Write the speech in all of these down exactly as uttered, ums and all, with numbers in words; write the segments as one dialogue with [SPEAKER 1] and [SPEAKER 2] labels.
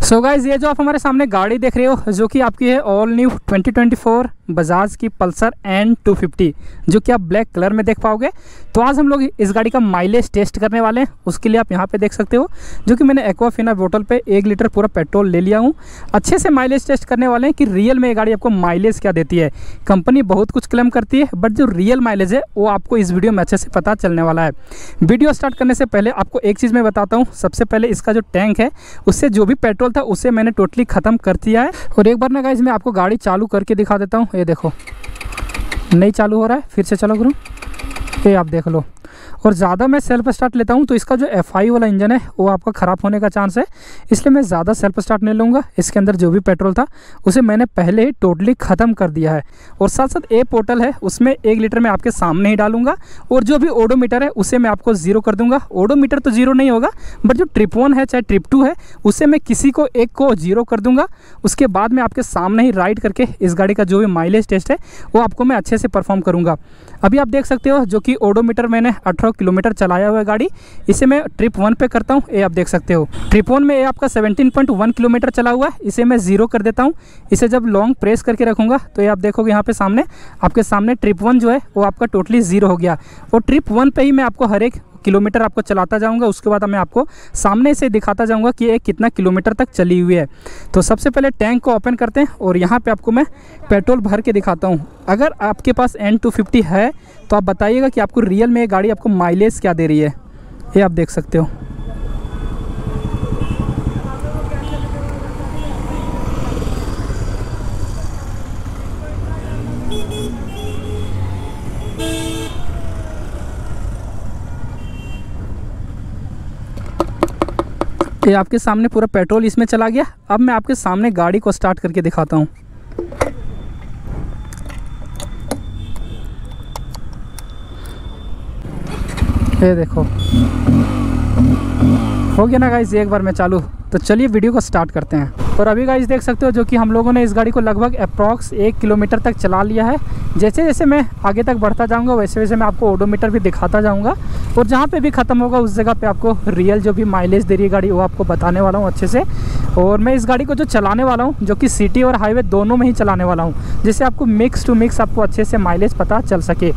[SPEAKER 1] So guys ये जो आप हमारे सामने गाड़ी देख रहे हो जो कि आपकी है all new twenty twenty four Bajaj की पल्सर एन टू फिफ्टी जो कि आप ब्लैक कलर में देख पाओगे। तो आज हम लोग इस गाड़ी का माइलेज टेस्ट करने वाले हैं। उसके लिए आप यहाँ पे देख सकते हो जो कि मैंने एक्वाफिना बोतल पे एक लीटर पूरा पेट्रोल ले लिया हूँ। अच्छे से माइलेज टेस्ट करने वाले हैं कि रियल में ये गाड़ी आपको माइलेज क्या देती है। कंपनी बहुत कुछ क्लेम करती है बट जो रियल माइलेज है वो आपको इस वीडियो में अच्छे से पता चलने वाला है। वीडियो स्टार्ट करने से पहले आपको एक चीज़ मैं बताता हूँ। सबसे पहले इसका जो टैंक है उससे जो भी पेट्रोल था उसे मैंने टोटली ख़त्म कर दिया है। और एक बार ना गाइस मैं आपको गाड़ी चालू करके दिखा देता हूँ। ये देखो नहीं चालू हो रहा है, फिर से चालू करूँ, ये आप देख लो। और ज़्यादा मैं सेल्फ स्टार्ट लेता हूँ तो इसका जो एफ आई वाला इंजन है वो आपका ख़राब होने का चांस है, इसलिए मैं ज़्यादा सेल्फ स्टार्ट नहीं लूँगा। इसके अंदर जो भी पेट्रोल था उसे मैंने पहले ही टोटली ख़त्म कर दिया है। और साथ साथ ए पोर्टल है उसमें एक लीटर मैं आपके सामने ही डालूंगा। और जो भी ओडोमीटर है उसे मैं आपको ज़ीरो कर दूंगा। ओडोमीटर तो ज़ीरो नहीं होगा बट जो ट्रिप वन है चाहे ट्रिप टू है उसे मैं किसी को एक को ज़ीरो कर दूंगा। उसके बाद मैं आपके सामने ही राइड करके इस गाड़ी का जो भी माइलेज टेस्ट है वो आपको मैं अच्छे से परफॉर्म करूँगा। अभी आप देख सकते हो जो कि ओडोमीटर मैंने अठारह किलोमीटर चलाया हुआ है गाड़ी। इसे मैं ट्रिप वन पे करता हूँ, ये आप देख सकते हो। ट्रिप वन में ये आपका सत्रह पॉइंट एक किलोमीटर चला हुआ है, इसे मैं ज़ीरो कर देता हूँ। इसे जब लॉन्ग प्रेस करके रखूँगा तो ये आप देखोगे यहाँ पे सामने आपके सामने ट्रिप वन जो है वो आपका टोटली ज़ीरो हो गया। और ट्रिप वन पे ही मैं आपको हर एक किलोमीटर आपको चलाता जाऊंगा। उसके बाद मैं आपको सामने से दिखाता जाऊंगा कि ये कितना किलोमीटर तक चली हुई है। तो सबसे पहले टैंक को ओपन करते हैं और यहाँ पे आपको मैं पेट्रोल भर के दिखाता हूँ। अगर आपके पास एन टू फिफ्टी है तो आप बताइएगा कि आपको रियल में ये गाड़ी आपको माइलेज क्या दे रही है। ये आप देख सकते हो। ये आपके सामने पूरा पेट्रोल इसमें चला गया। अब मैं आपके सामने गाड़ी को स्टार्ट करके दिखाता हूँ। ये देखो हो गया ना गाइस, एक बार मैं चालू। तो चलिए वीडियो को स्टार्ट करते हैं। और अभी गाइस देख सकते हो जो कि हम लोगों ने इस गाड़ी को लगभग अप्रॉक्स एक किलोमीटर तक चला लिया है। जैसे जैसे मैं आगे तक बढ़ता जाऊंगा वैसे वैसे मैं आपको ओडोमीटर भी दिखाता जाऊंगा। और जहाँ पे भी ख़त्म होगा उस जगह पे आपको रियल जो भी माइलेज दे रही है गाड़ी वो आपको बताने वाला हूँ अच्छे से। और मैं इस गाड़ी को जो चलाने वाला हूँ जो कि सिटी और हाईवे दोनों में ही चलाने वाला हूँ, जिससे आपको मिक्स टू मिक्स आपको अच्छे से माइलेज पता चल सके।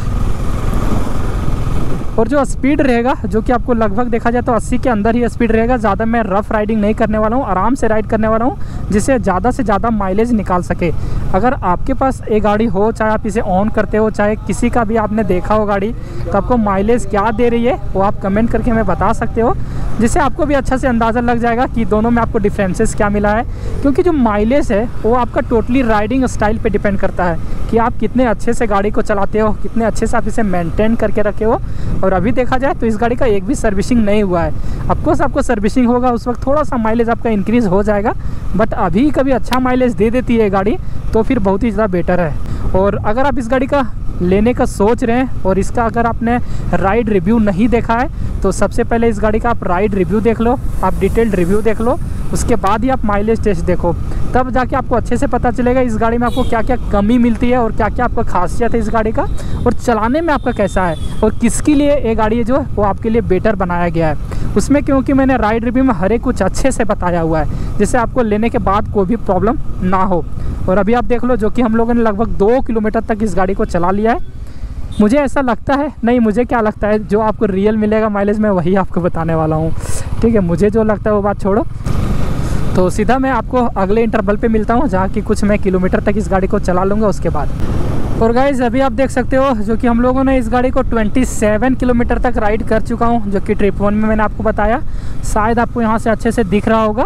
[SPEAKER 1] और जो स्पीड रहेगा जो कि आपको लगभग देखा जाए तो अस्सी के अंदर ही स्पीड रहेगा। ज़्यादा मैं रफ़ राइडिंग नहीं करने वाला हूँ, आराम से राइड करने वाला हूँ जिससे ज़्यादा से ज़्यादा माइलेज निकाल सके। अगर आपके पास ये गाड़ी हो, चाहे आप इसे ऑन करते हो, चाहे किसी का भी आपने देखा हो गाड़ी, तो आपको माइलेज क्या दे रही है वो आप कमेंट करके हमें बता सकते हो, जिससे आपको भी अच्छा से अंदाज़ा लग जाएगा कि दोनों में आपको डिफरेंसेस क्या मिला है। क्योंकि जो माइलेज है वो आपका टोटली राइडिंग स्टाइल पे डिपेंड करता है कि आप कितने अच्छे से गाड़ी को चलाते हो, कितने अच्छे से आप इसे मेंटेन करके रखे हो। और अभी देखा जाए तो इस गाड़ी का एक भी सर्विसिंग नहीं हुआ है। ऑफकोर्स आपको सर्विसिंग होगा उस वक्त थोड़ा सा माइलेज आपका इंक्रीज़ हो जाएगा, बट अभी कभी अच्छा माइलेज दे देती है गाड़ी तो फिर बहुत ही ज़्यादा बेटर है। और अगर आप इस गाड़ी का लेने का सोच रहे हैं और इसका अगर आपने राइड रिव्यू नहीं देखा है तो सबसे पहले इस गाड़ी का आप राइड रिव्यू देख लो, आप डिटेल्ड रिव्यू देख लो, उसके बाद ही आप माइलेज टेस्ट देखो। तब जाके आपको अच्छे से पता चलेगा इस गाड़ी में आपको क्या क्या कमी मिलती है और क्या क्या आपका खासियत है इस गाड़ी का, और चलाने में आपका कैसा है और किसके लिए ये गाड़ी जो है वो आपके लिए बेटर बनाया गया है उसमें। क्योंकि मैंने राइड रिव्यू में हर एक कुछ अच्छे से बताया हुआ है जिससे आपको लेने के बाद कोई भी प्रॉब्लम ना हो। और अभी आप देख लो जो कि हम लोगों ने लगभग दो किलोमीटर तक इस गाड़ी को चला लिया है। मुझे ऐसा लगता है, नहीं मुझे क्या लगता है, जो आपको रियल मिलेगा माइलेज में वही आपको बताने वाला हूँ, ठीक है। मुझे जो लगता है वो बात छोड़ो। तो सीधा मैं आपको अगले इंटरवल पे मिलता हूँ जहाँ की कुछ मैं किलोमीटर तक इस गाड़ी को चला लूँगा उसके बाद। और गाइज़ अभी आप देख सकते हो जो कि हम लोगों ने इस गाड़ी को सत्ताईस किलोमीटर तक राइड कर चुका हूँ, जो कि ट्रिप वन में मैंने आपको बताया। शायद आपको यहाँ से अच्छे से दिख रहा होगा।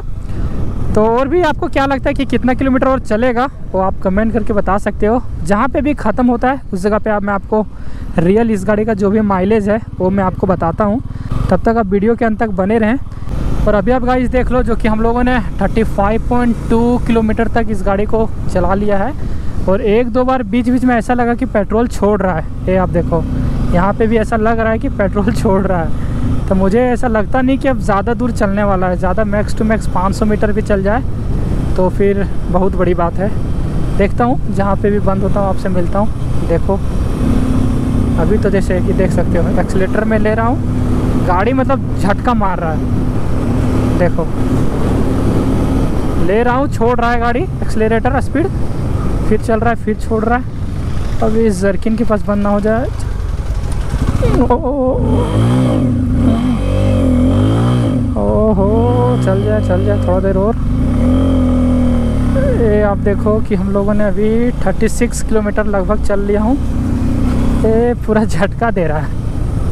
[SPEAKER 1] तो और भी आपको क्या लगता है कि कितना किलोमीटर और चलेगा वो आप कमेंट करके बता सकते हो। जहाँ पे भी ख़त्म होता है उस जगह पे आप मैं आपको रियल इस गाड़ी का जो भी माइलेज है वो मैं आपको बताता हूँ। तब तक आप वीडियो के अंत तक बने रहें। और अभी आप गाइस देख लो जो कि हम लोगों ने पैंतीस पॉइंट दो किलोमीटर तक इस गाड़ी को चला लिया है। और एक दो बार बीच बीच में ऐसा लगा कि पेट्रोल छोड़ रहा है। ये आप देखो यहाँ पे भी ऐसा लग रहा है कि पेट्रोल छोड़ रहा है। तो मुझे ऐसा लगता नहीं कि अब ज़्यादा दूर चलने वाला है, ज़्यादा मैक्स टू मैक्स पाँच सौ मीटर भी चल जाए तो फिर बहुत बड़ी बात है। देखता हूँ जहाँ पे भी बंद होता हूँ आपसे मिलता हूँ। देखो अभी तो जैसे कि देख सकते हो एक्सीलेटर में ले रहा हूँ, गाड़ी मतलब झटका मार रहा है। देखो ले रहा हूँ, छोड़ रहा है गाड़ी एक्सेलरेटर स्पीड, फिर चल रहा है, फिर छोड़ रहा है। अब इस जर्किन के पास बंद ना हो जाए। ओहो, चल जाए चल जाए थोड़ा देर और। ये आप देखो कि हम लोगों ने अभी छत्तीस किलोमीटर लगभग चल लिया हूँ। ये पूरा झटका दे रहा है।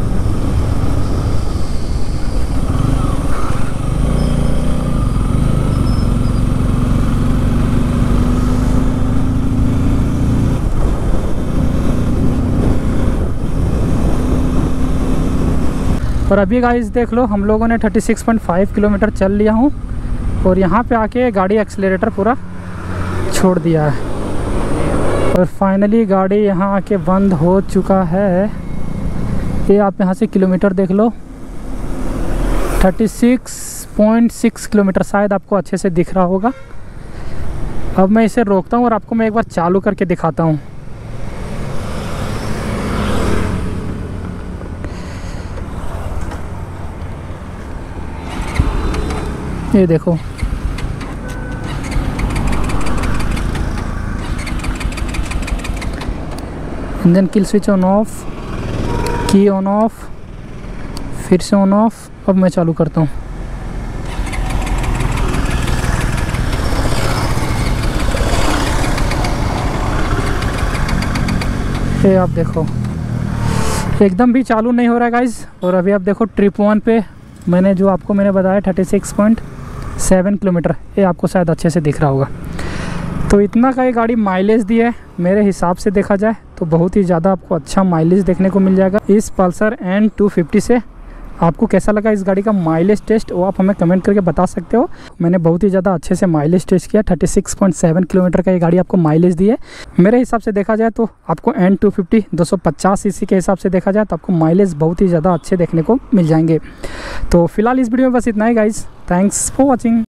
[SPEAKER 1] और अभी गाइस देख लो, हम लोगों ने छत्तीस पॉइंट पाँच किलोमीटर चल लिया हूँ और यहाँ पे आके गाड़ी एक्सेलरेटर पूरा छोड़ दिया है और फाइनली गाड़ी यहाँ आके बंद हो चुका है। ये आप यहाँ से किलोमीटर देख लो, छत्तीस पॉइंट छह किलोमीटर, शायद आपको अच्छे से दिख रहा होगा। अब मैं इसे रोकता हूँ और आपको मैं एक बार चालू करके दिखाता हूँ। ये देखो, engine kill switch on off, key on off, फिर से ऑन ऑफ। अब मैं चालू करता हूँ। ये आप देखो, एकदम भी चालू नहीं हो रहा है गाइज। और अभी आप देखो ट्रिप वन पे मैंने जो आपको मैंने बताया छत्तीस पॉइंट सात किलोमीटर, ये आपको शायद अच्छे से दिख रहा होगा। तो इतना का ये गाड़ी माइलेज दी है, मेरे हिसाब से देखा जाए तो बहुत ही ज़्यादा आपको अच्छा माइलेज देखने को मिल जाएगा इस पल्सर एन टू फिफ्टी से। आपको कैसा लगा इस गाड़ी का माइलेज टेस्ट, वो आप हमें कमेंट करके बता सकते हो। मैंने बहुत ही ज़्यादा अच्छे से माइलेज टेस्ट किया। छत्तीस पॉइंट सात किलोमीटर का ये गाड़ी आपको माइलेज दी है। मेरे हिसाब से देखा जाए तो आपको एन टू फिफ्टी दो सौ पचास सीसी के हिसाब से देखा जाए तो आपको माइलेज बहुत ही ज़्यादा अच्छे देखने को मिल जाएंगे। तो फिलहाल इस वीडियो में बस इतना ही गाइज। Thanks for watching.